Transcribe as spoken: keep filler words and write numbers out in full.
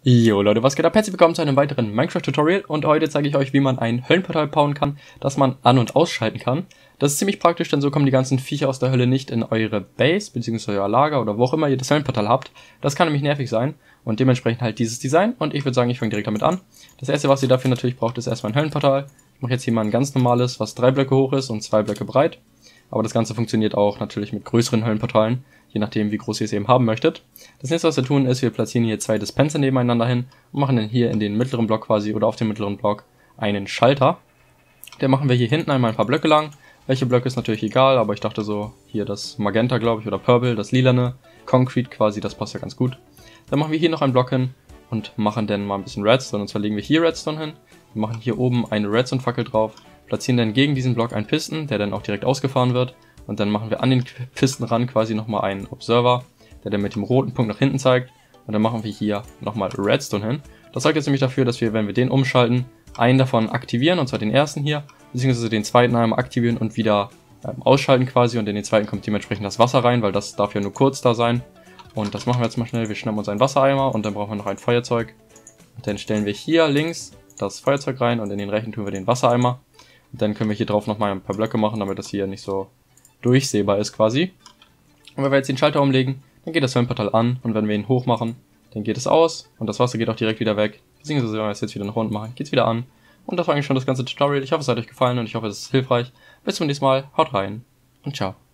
Jo Leute, was geht ab? Herzlich willkommen zu einem weiteren Minecraft-Tutorial und heute zeige ich euch, wie man ein Höllenportal bauen kann, das man an- und ausschalten kann. Das ist ziemlich praktisch, denn so kommen die ganzen Viecher aus der Hölle nicht in eure Base, bzw. euer Lager oder wo auch immer ihr das Höllenportal habt. Das kann nämlich nervig sein und dementsprechend halt dieses Design und ich würde sagen, ich fange direkt damit an. Das erste, was ihr dafür natürlich braucht, ist erstmal ein Höllenportal. Ich mache jetzt hier mal ein ganz normales, was drei Blöcke hoch ist und zwei Blöcke breit. Aber das Ganze funktioniert auch natürlich mit größeren Höllenportalen, je nachdem wie groß ihr es eben haben möchtet. Das nächste, was wir tun, ist, wir platzieren hier zwei Dispenser nebeneinander hin und machen dann hier in den mittleren Block quasi oder auf dem mittleren Block einen Schalter. Den machen wir hier hinten einmal ein paar Blöcke lang. Welche Blöcke ist natürlich egal, aber ich dachte so, hier das Magenta, glaube ich, oder Purple, das lilane, Concrete quasi, das passt ja ganz gut. Dann machen wir hier noch einen Block hin und machen dann mal ein bisschen Redstone, und zwar legen wir hier Redstone hin. Wir machen hier oben eine Redstone-Fackel drauf, platzieren dann gegen diesen Block einen Piston, der dann auch direkt ausgefahren wird. Und dann machen wir an den Piston ran quasi nochmal einen Observer, der dann mit dem roten Punkt nach hinten zeigt. Und dann machen wir hier nochmal Redstone hin. Das sorgt jetzt nämlich dafür, dass wir, wenn wir den umschalten, einen davon aktivieren, und zwar den ersten hier, beziehungsweise den zweiten einmal aktivieren und wieder ähm, ausschalten quasi. Und in den zweiten kommt dementsprechend das Wasser rein, weil das darf ja nur kurz da sein. Und das machen wir jetzt mal schnell. Wir schnappen uns einen Wassereimer und dann brauchen wir noch ein Feuerzeug. Und dann stellen wir hier links das Feuerzeug rein und in den rechten tun wir den Wassereimer. Und dann können wir hier drauf nochmal ein paar Blöcke machen, damit das hier nicht so durchsehbar ist quasi. Und wenn wir jetzt den Schalter umlegen, dann geht das Höllenportal an und wenn wir ihn hoch machen, dann geht es aus und das Wasser geht auch direkt wieder weg. Beziehungsweise wenn wir es jetzt wieder nach unten machen, geht es wieder an. Und das war eigentlich schon das ganze Tutorial. Ich hoffe, es hat euch gefallen und ich hoffe, es ist hilfreich. Bis zum nächsten Mal, haut rein und ciao.